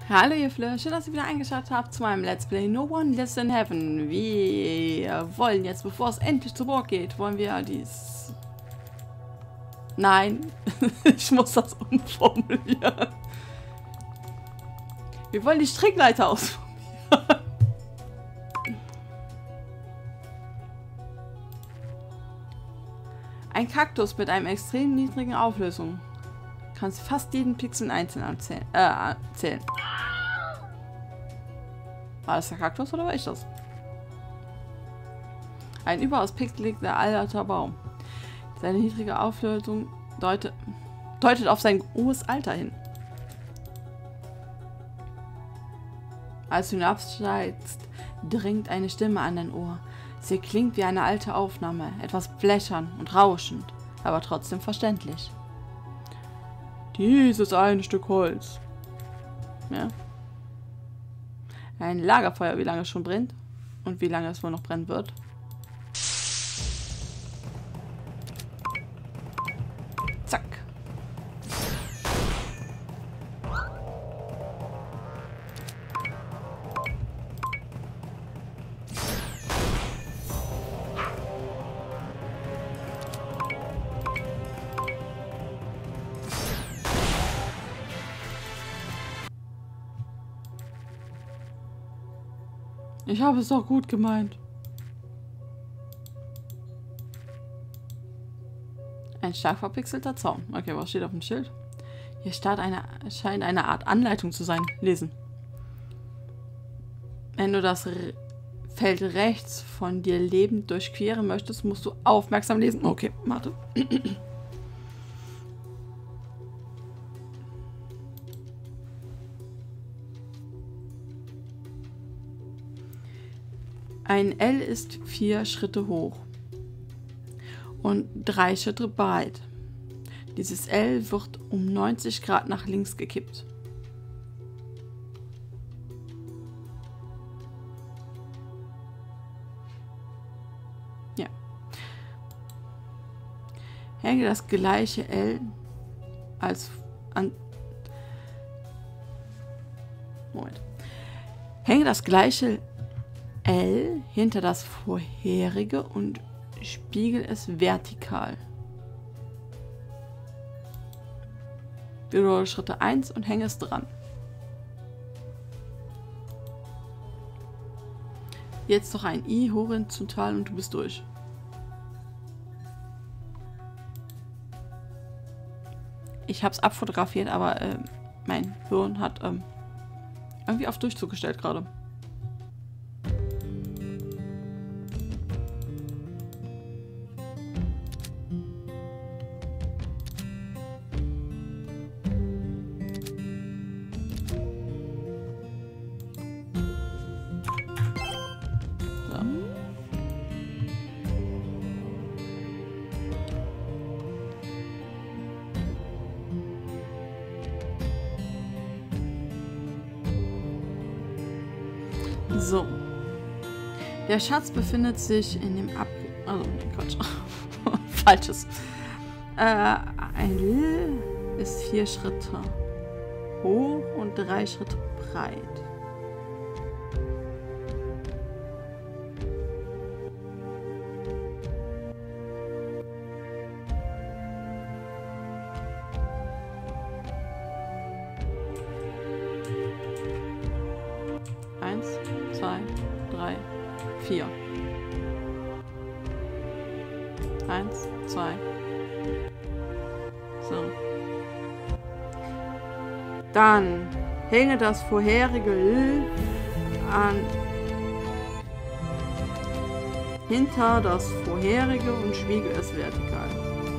Hallo ihr Fleur, schön, dass ihr wieder eingeschaltet habt zu meinem Let's Play No One Lives in Heaven. Wir wollen jetzt, bevor es endlich zu Burg geht, wollen wir dies... Nein, ich muss das umformulieren. Wir wollen die Strickleiter ausformulieren. Ein Kaktus mit einer extrem niedrigen Auflösung. Du kannst fast jeden Pixel einzeln zählen. War das der Kaktus oder war ich das? Ein überaus pixeliger alter Baum. Seine niedrige Auflösung deutet auf sein hohes Alter hin. Als du hinabsteigst, dringt eine Stimme an dein Ohr. Sie klingt wie eine alte Aufnahme, etwas blechern und rauschend, aber trotzdem verständlich. Dieses eine Stück Holz. Ja. Ein Lagerfeuer, wie lange es schon brennt und wie lange es wohl noch brennen wird. Zack. Ich habe es doch gut gemeint. Ein stark verpixelter Zaun. Okay, was steht auf dem Schild? Hier scheint eine Art Anleitung zu sein. Lesen. Wenn du das Feld rechts von dir lebend durchqueren möchtest, musst du aufmerksam lesen. Okay, warte. Ein L ist 4 Schritte hoch und 3 Schritte breit. Dieses L wird um 90 Grad nach links gekippt. Ja. Hänge das gleiche L als an... Moment. Hänge das gleiche L hinter das vorherige und spiegel es vertikal. Wiederhole Schritte 1 und hänge es dran. Jetzt noch ein I horizontal und du bist durch. Ich habe es abfotografiert, aber mein Hirn hat irgendwie auf Durchzug gestellt gerade. So. Der Schatz befindet sich in dem Quatsch. Falsches. Ein L ist 4 Schritte hoch und 3 Schritte breit. Eins, 2, 3, 4. 1, 2. So. Dann hänge das vorherige L hinter das vorherige und spiegel es vertikal.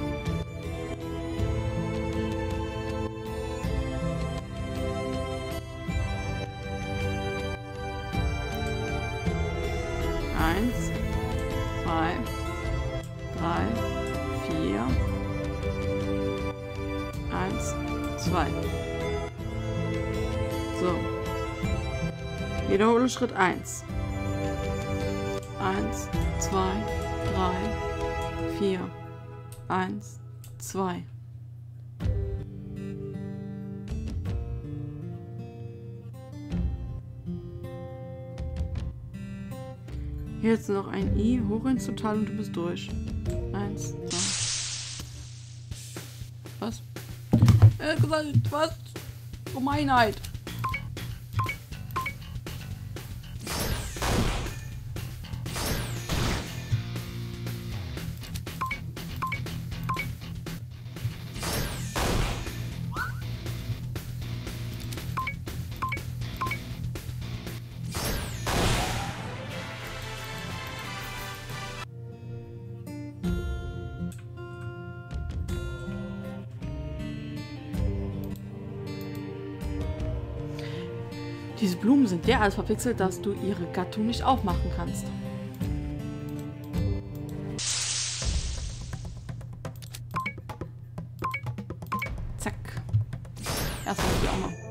Eins, 2, 3, 4. 1, 2. So. Wiederhole Schritt 1. 1, 2, 3, 4. 1, 2. Jetzt noch ein I, hoch ins Total und du bist durch. 1, 2. Was? Was? Gemeinheit. Diese Blumen sind derart verpixelt, dass du ihre Gattung nicht aufmachen kannst. Zack. Erst muss ich auch mal.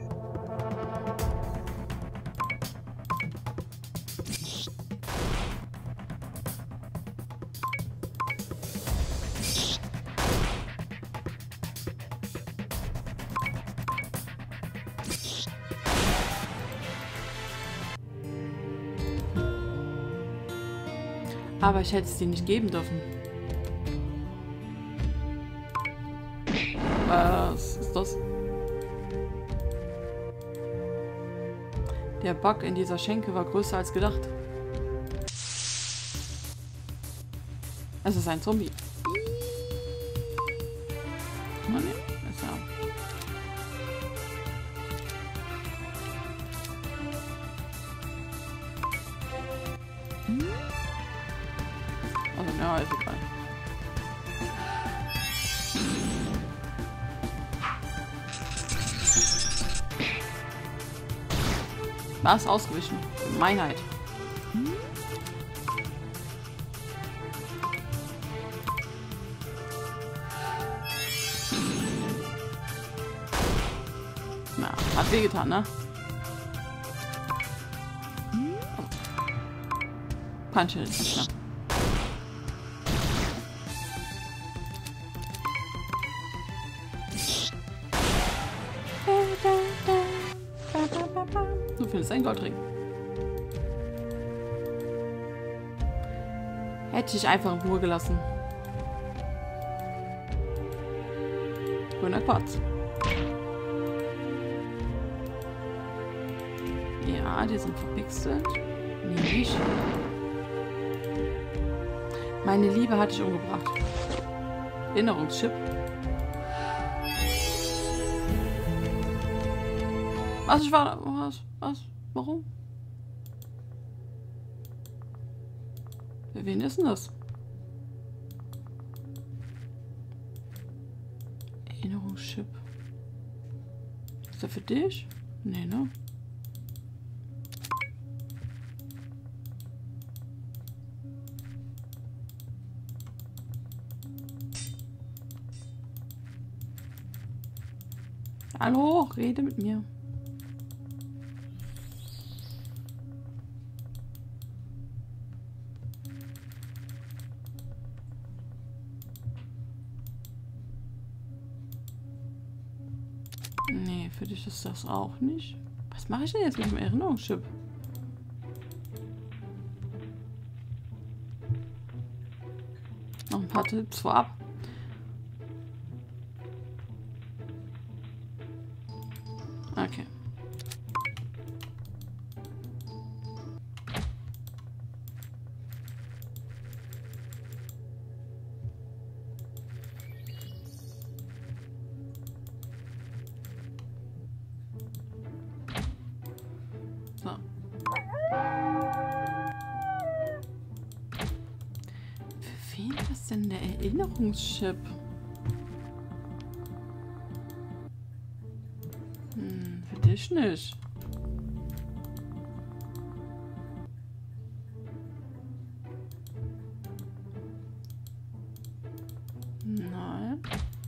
Aber ich hätte es dir nicht geben dürfen. Was ist das? Der Bug in dieser Schenke war größer als gedacht. Es ist ein Zombie. Oh ne, ist ja. Also, ja, ist egal. Was? Ausgewichen? Gemeinheit. Na, hat wehgetan, ne? Punch ist nicht klar. Du findest einen Goldring. Hätte ich einfach in Ruhe gelassen. Grüner Quarz. Ja, die sind verpixelt. Nee, nicht. Meine Liebe hatte ich umgebracht. Erinnerungschip. Was? Ich war... Was? Warum? Für wen ist denn das? Erinnerungschip. Ist der für dich? Nee, ne? Hallo, rede mit mir. Nee, für dich ist das auch nicht. Was mache ich denn jetzt mit dem Erinnerungschip? Noch ein paar Tipps vorab. Okay. So. Für wen ist denn der Erinnerungschip? Für dich nicht. Nein.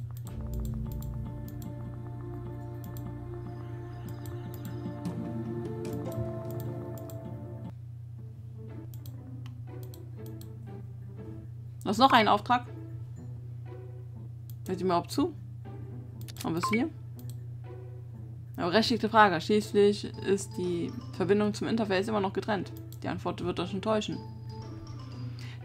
Was noch ein Auftrag? Hört ihr mir überhaupt zu? Und was hier? Aber berechtigte Frage. Schließlich ist die Verbindung zum Interface immer noch getrennt. Die Antwort wird euch enttäuschen.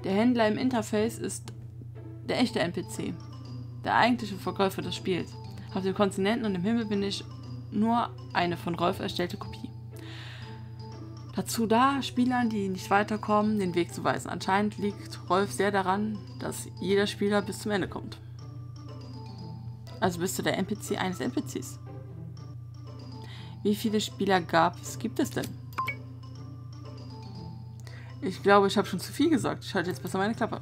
Der Händler im Interface ist der echte NPC, der eigentliche Verkäufer des Spiels. Auf dem Kontinenten und im Himmel bin ich nur eine von Rolf erstellte Kopie. Dazu da, Spielern, die nicht weiterkommen, den Weg zu weisen. Anscheinend liegt Rolf sehr daran, dass jeder Spieler bis zum Ende kommt. Also bist du der NPC eines NPCs. Wie viele Spieler gibt es denn? Ich glaube, ich habe schon zu viel gesagt. Ich halte jetzt besser meine Klappe.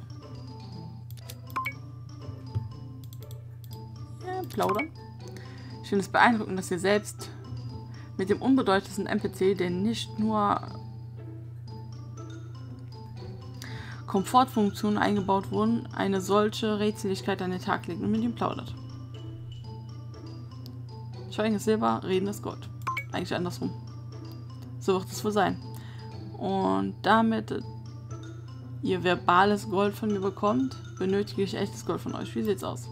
Ja, plaudern. Ich finde es beeindruckend, dass ihr selbst mit dem unbedeutendsten NPC, der nicht nur Komfortfunktionen eingebaut wurden, eine solche Rätseligkeit an den Tag legt und mit ihm plaudert. Schweigen ist Silber, Reden ist Gold. Eigentlich andersrum. So wird es wohl sein. Und damit ihr verbales Gold von mir bekommt, benötige ich echtes Gold von euch. Wie sieht's aus?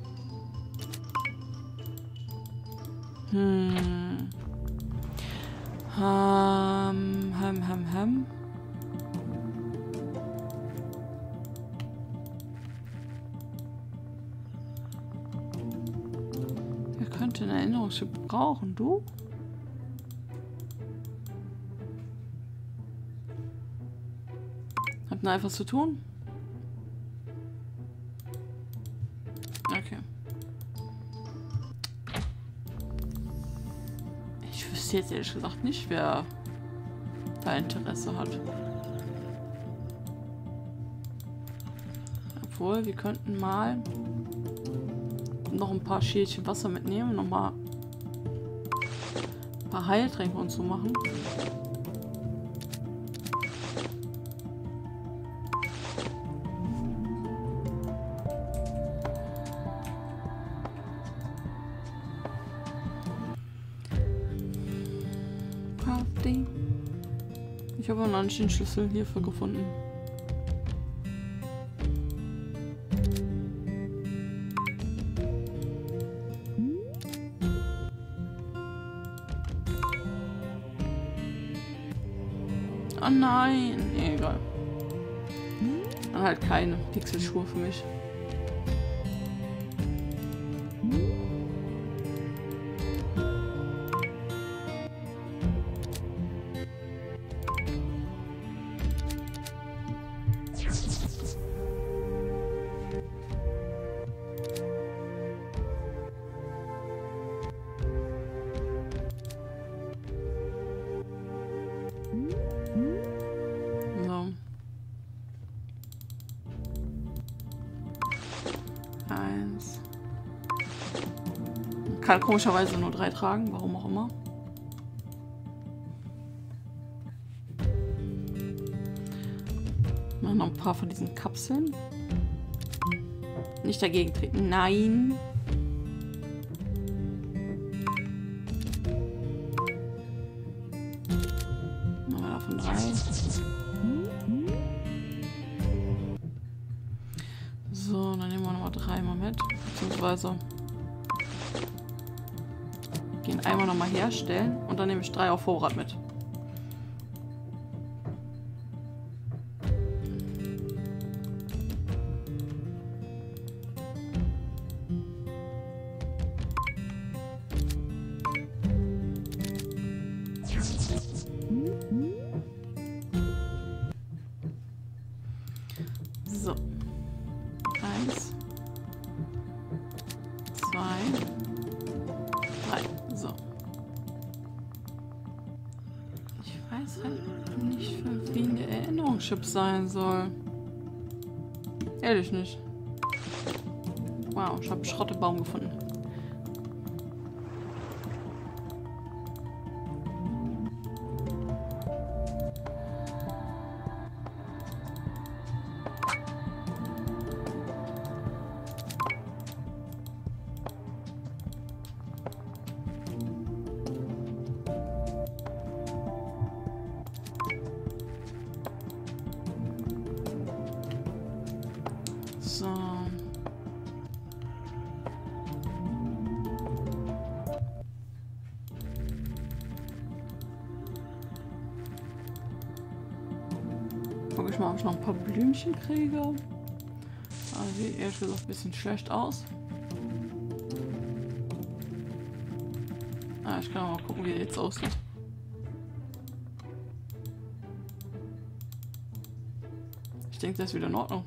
Wer könnte einen Erinnerungschip brauchen? Du? Habt ihr einfach zu tun? Okay. Ich wüsste jetzt ehrlich gesagt nicht, wer da Interesse hat. Obwohl, wir könnten mal noch ein paar Schälchen Wasser mitnehmen, nochmal ein paar Heiltränke und so machen. Ich habe noch nicht den Schlüssel hierfür gefunden. Oh nein, egal. Dann halt keine Pixelschuhe für mich. Eins. Kann komischerweise nur 3 tragen, warum auch immer. Machen noch ein paar von diesen Kapseln. Nicht dagegen treten. Nein. Machen wir davon 3. So, dann nehmen wir nochmal 3 mal mit. Beziehungsweise gehen einmal nochmal herstellen und dann nehme ich 3 auf Vorrat mit. So. 1, 2, 3. So. Ich weiß halt nicht, für wen der Erinnerungschip sein soll. Ehrlich nicht. Wow, ich habe einen Schrottebaum gefunden. So. Guck ich mal, ob ich noch ein paar Blümchen kriege. Aber sieht ehrlich gesagt ein bisschen schlecht aus. Ah, ich kann mal gucken, wie er jetzt aussieht. Ich denke, das ist wieder in Ordnung.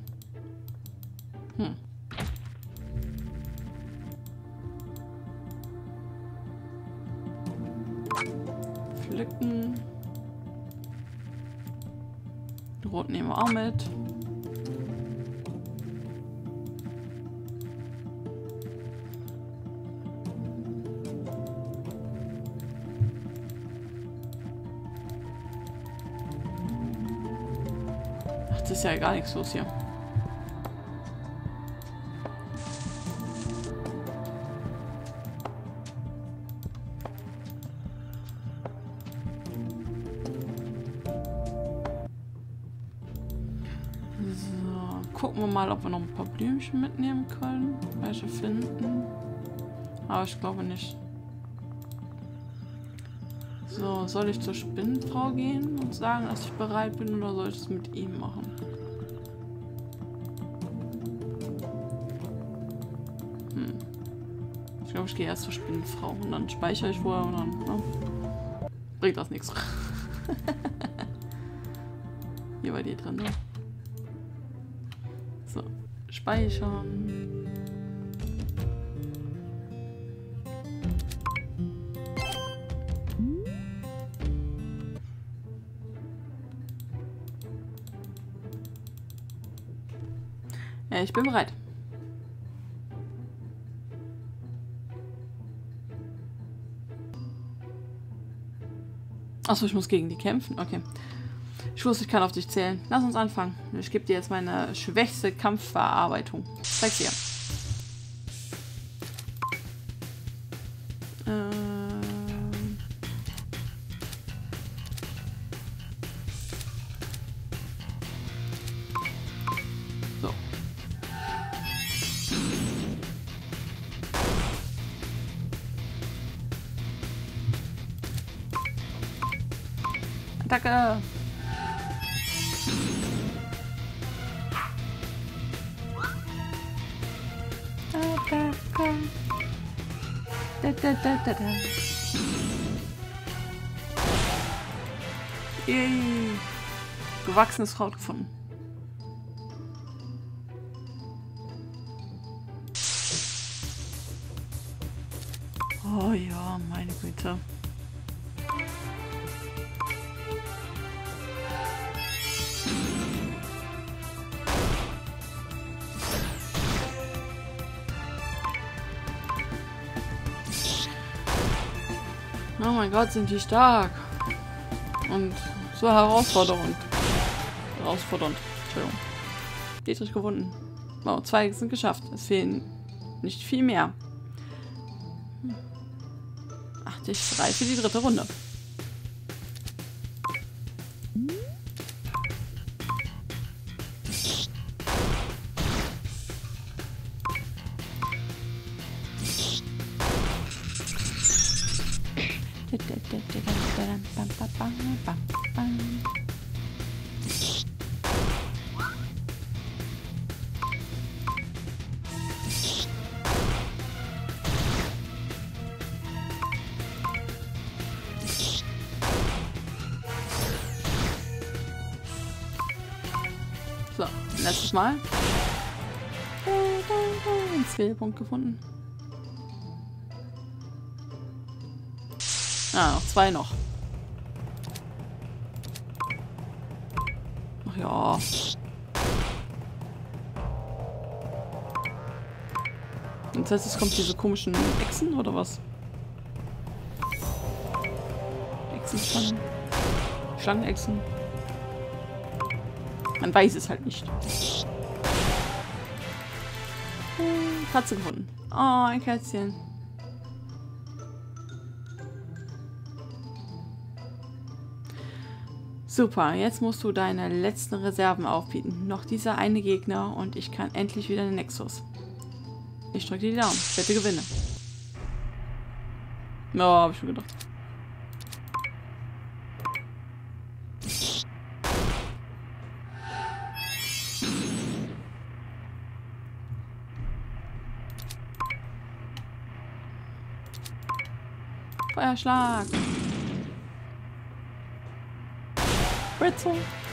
Flicken. Den roten nehmen wir auch mit. Ach, das ist ja gar nichts los hier. Gucken wir mal, ob wir noch ein paar Blümchen mitnehmen können. Welche finden. Aber ich glaube nicht. So, soll ich zur Spinnenfrau gehen und sagen, dass ich bereit bin, oder soll ich es mit ihm machen? Ich glaube, ich gehe erst zur Spinnenfrau und dann speichere ich vorher und dann bringt das nichts. Hier bei dir drin, ne? So, speichern. Ja, ich bin bereit. Achso, ich muss gegen die kämpfen. Okay. Ich wusste, ich kann auf dich zählen. Lass uns anfangen. Ich gebe dir jetzt meine schwächste Kampfverarbeitung. Zeig's dir. So. Attacke! Yay. Gewachsenes Kraut gefunden. Oh ja, meine Güte. Oh mein Gott, sind die stark. Und so herausfordernd. Entschuldigung. Dietrich gewonnen. Wow, 2 sind geschafft. Es fehlen nicht viel mehr. Ach, ich bereit für die 3. Runde. So, letztes Mal. Einen Zählpunkt gefunden. Ah, noch 2 noch. Ach ja. Das heißt, es kommt diese komischen Echsen oder was? Echsenschlangen. Schlangenechsen. Man weiß es halt nicht. Katze gefunden. Oh, ein Kätzchen. Super, jetzt musst du deine letzten Reserven aufbieten. Noch dieser eine Gegner und ich kann endlich wieder den Nexus. Ich drücke dir die Daumen. Bitte gewinne. Ja, hab ich schon gedacht. Feuerschlag. Ritzel.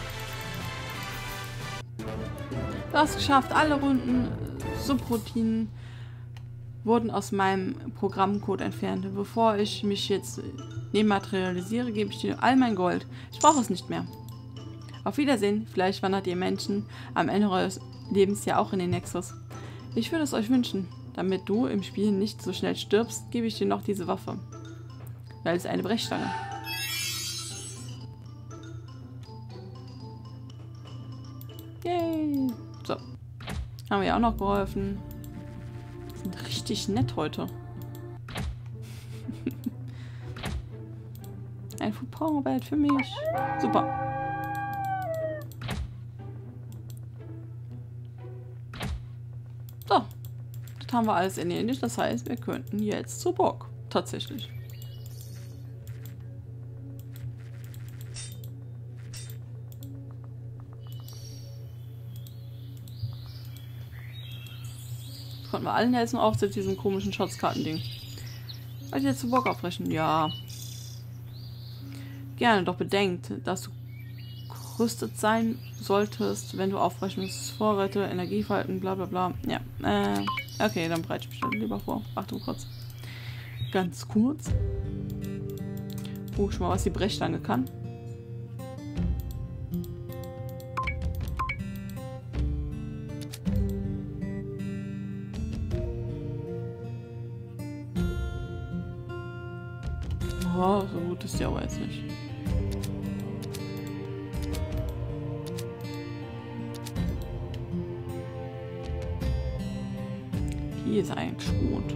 Du hast geschafft. Alle Runden Subroutinen wurden aus meinem Programmcode entfernt. Bevor ich mich jetzt dematerialisiere, gebe ich dir all mein Gold. Ich brauche es nicht mehr. Auf Wiedersehen. Vielleicht wandert ihr Menschen am Ende eures Lebens ja auch in den Nexus. Ich würde es euch wünschen. Damit du im Spiel nicht so schnell stirbst, gebe ich dir noch diese Waffe. Weil es eine Brechstange. Yay. So. Haben wir ja auch noch geholfen. Sind richtig nett heute. Ein Coupon-Bett für mich. Super. So. Das haben wir alles erledigt. Das heißt, wir könnten jetzt zur Burg. Tatsächlich. Konnten wir allen helfen, auch zu diesem komischen Schatzkarten-Ding. Wollt ihr jetzt zur Burg aufbrechen? Ja. Gerne, doch bedenkt, dass du gerüstet sein solltest, wenn du aufbrechen musst. Vorräte, Energiefalten, bla bla bla. Ja, okay, dann bereite ich mich dann lieber vor. Achtung, kurz. Ganz kurz. Guck schon mal, was die Brechstange kann. Oh, so gut ist die aber jetzt nicht. Hier ist eigentlich gut.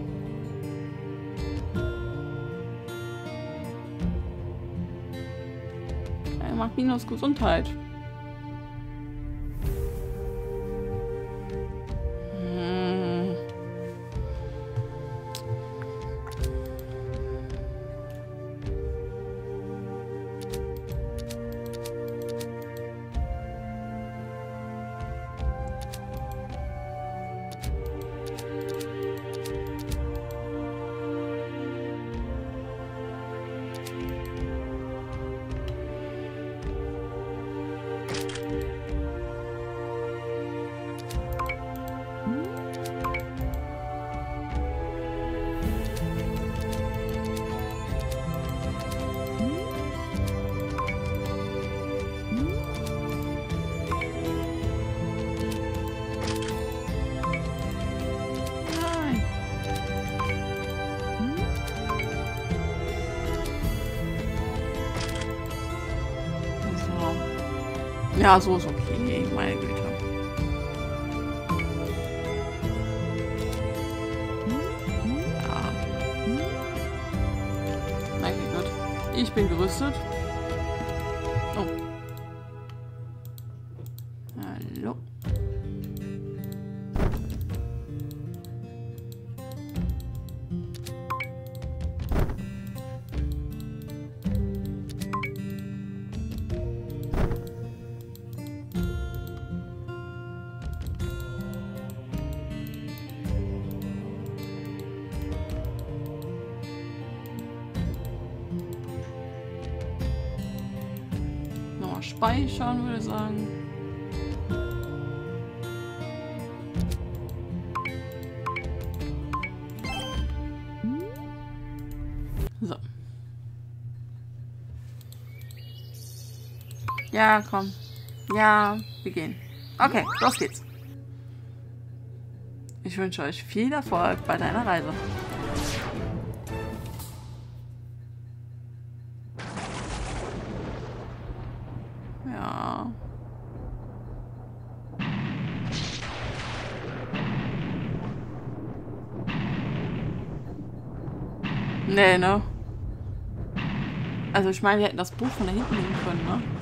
Er macht minus Gesundheit. Ja, so ist okay, meine Güte. Ja. Okay, gut. Ich bin gerüstet. Oh. Hallo. Speichern, würde ich sagen. So. Ja, komm. Ja, wir gehen. Okay, los geht's. Ich wünsche euch viel Erfolg bei deiner Reise. Ja. Nee, ne? Also ich meine, wir hätten das Buch von da hinten nehmen können, ne?